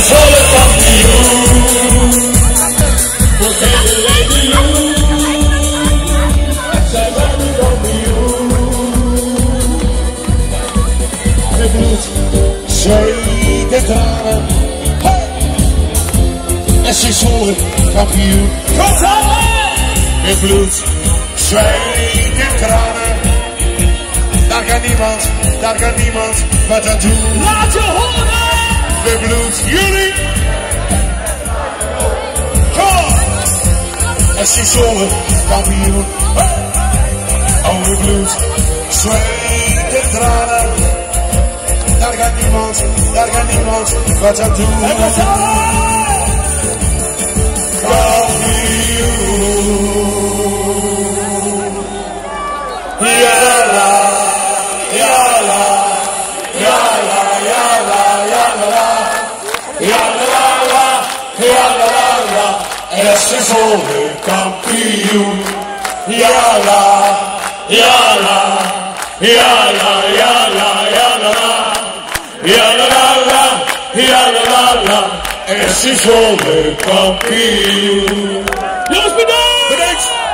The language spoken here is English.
solo campeón. Porque el Lady Lu se va mi campeón. De bloed, zweet en tranen. En ze is solo kampioen. Met bloed, zweet en tranen. Daar kan niemand wat aan doen. Laat je horen! Met bloed, jullie. Kom! En ze is solo kampioen. Oh, met bloed, zweet en tranen. Daar kan niemand wat aan doen. En we samen! Yalla, yalla, yalla, yalla, yalla, yalla, yalla, yalla, esse solo kampioen. Yalla, yalla, yalla, yalla, yalla, yalla, yalla, esse solo kampioen. Jongens, bedankt!